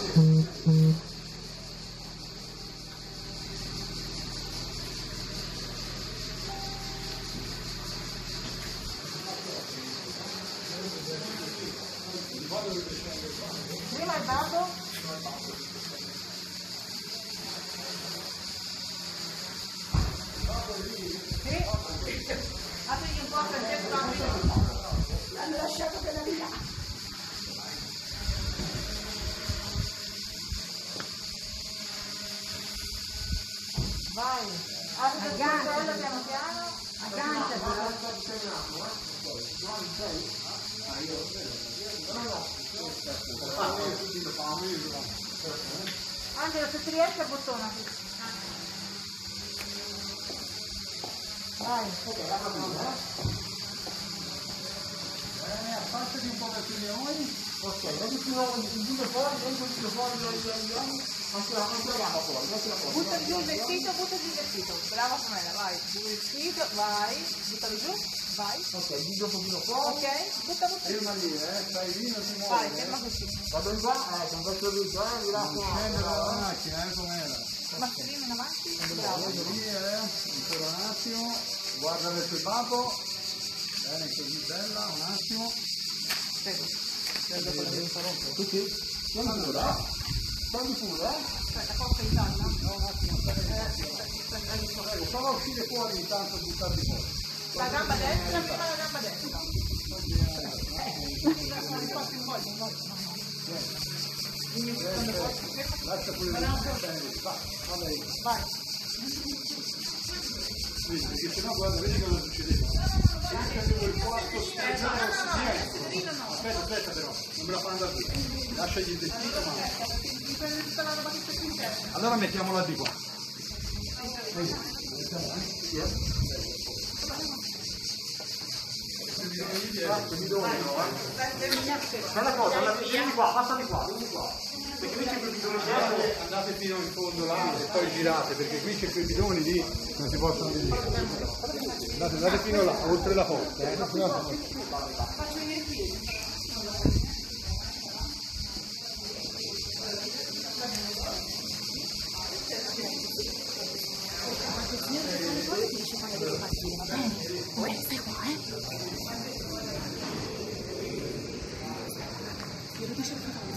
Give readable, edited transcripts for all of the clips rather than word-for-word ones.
Prima il dato? Sì? Aprigli un po' perché l'hanno lasciato per la via. Vai, apri il controllo piano piano. Aggancia. Angelo, se ti riesci a bottona. Vai. Bene, affacciati un po' verso i leoni. Ok, vedi più il dito fuori, dentro il dito fuori, anche la gamba fuori, mettila fuori. Buttali giù il vestito, brava Pamela, vai, giù il vestito, vai, buttalo giù, vai. Ok, il dito un pochino fuori. Ok, buttalo giù. Ferma lì, stai lì, non ti muovi. Vai, ferma così. Vado in qua, sono verso il dito, mi raccomando. Scende dalla macchina, com'era. Mascherino in avanti, bravo. Vado lì, ancora un attimo, guarda verso il baco. Bene, così bella, un attimo. Prego. Così? Prendi pure, prendi pure, Aspetta, forza in talla. No, un attimo, prego, prova a uscire fuori intanto buttarti fuori. La gamba destra, prima la gamba destra. Lascia pure lì, Vai. Vedi, perché sennò guarda, vedi cosa succede. Il quarto aspetta però, non me la fa andare qui. Lasciagli il vestito, ma. Allora mettiamola di qua. Fai una cosa, vieni qua, passami qua, vieni qua. Perché qui c'è quei bidoni dietro, andate fino in fondo là e poi girate, perché qui c'è quei bidoni lì, non si possono vedere. Andate fino là, oltre la porta, Faccio venire il piede. Stai qua, Io lo dicevo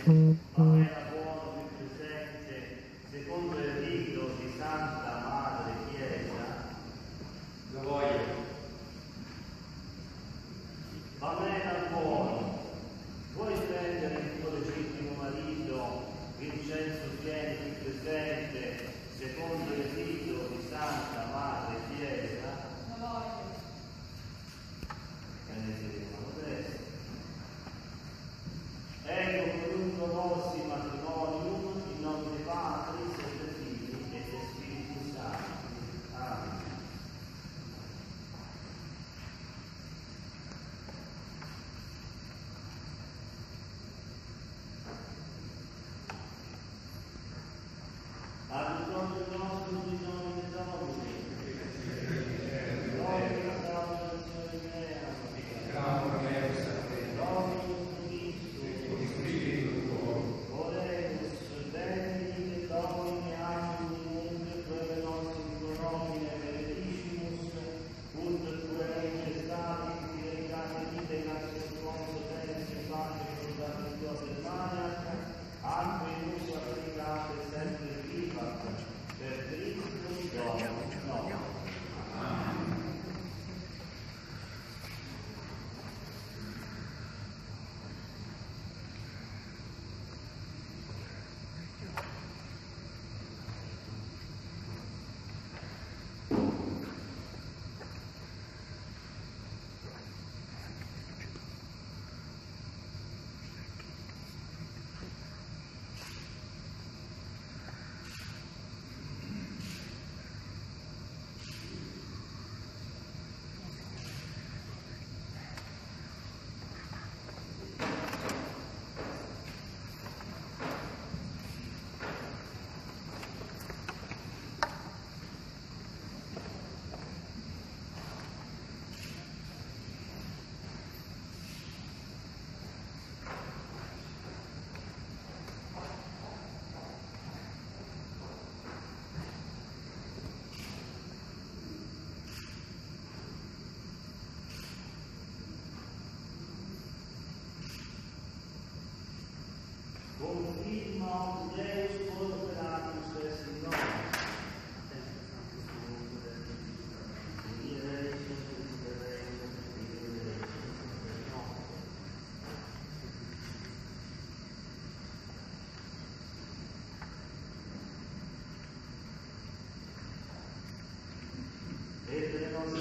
Pamela Buono qui presente, secondo il rito di Santa Madre Chiesa. Lo voglio. Pamela Buono, vuoi prendere il tuo legittimo marito Vincenzo Tieni qui presente, secondo il rito di Santa Madre Chiesa? Lo voglio. Ecco congiunto vostri matrimonium in nome dei Patris e dei Figli e dei Spiriti Santi. Amen. Ad il nostro bisogno di domini. anche in uso applicate sempre viva per Cristo Domino. Confirma Deus Operatus est in nome. E per le nostre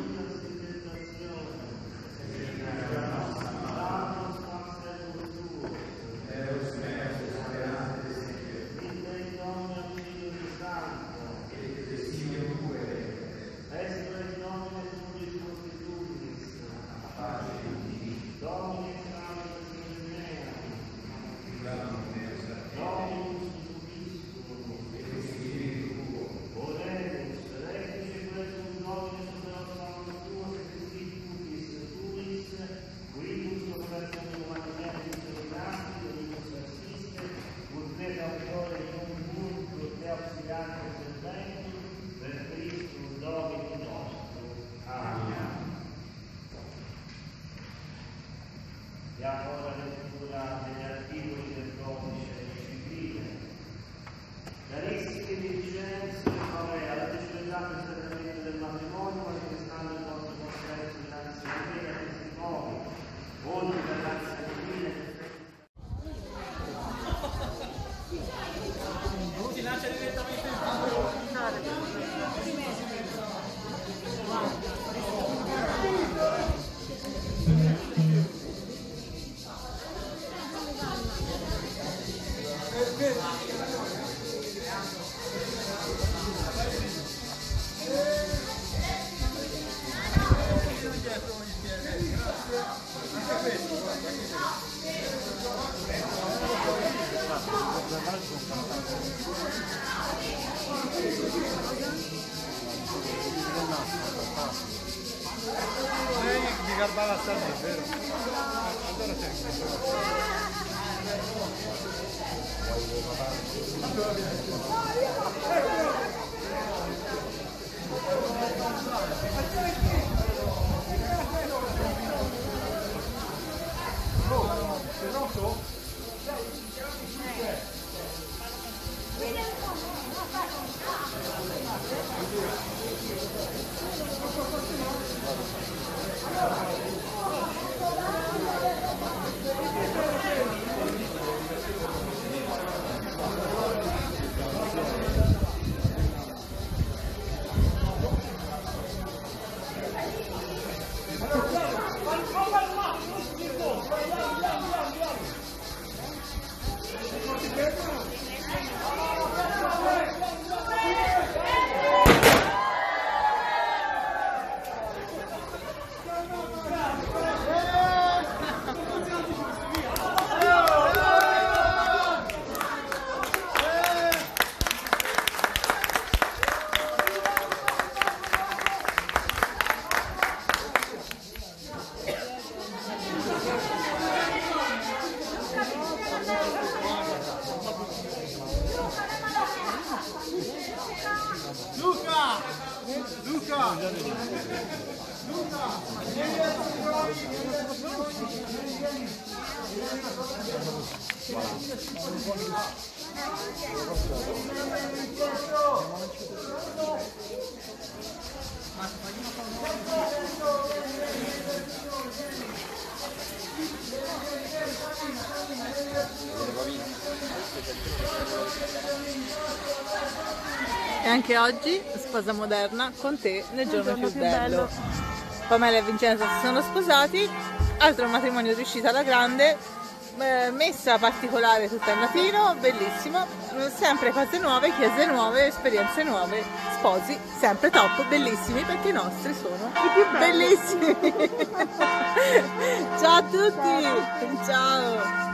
Diamo ora lettura degli articoli del codice civile. Carissimi Vincenzo e Pamela, avete celebrato il sacramento del matrimonio manifestando il vostro consenso dinanzi a me a questi nuovi, oltre alla grazia divina. Si lancia direttamente in campo. Lei di Garbala sta lì, vero? Allora sei pronto? E anche oggi, sposa moderna, con te nel giorno più bello. Pamela e Vincenzo si sono sposati, altro matrimonio riuscito alla grande, messa particolare tutta in latino, bellissimo, sempre cose nuove, chiese nuove, esperienze nuove, sposi sempre top, bellissimi perché i nostri sono i più bellissimi. Ciao a tutti, ciao.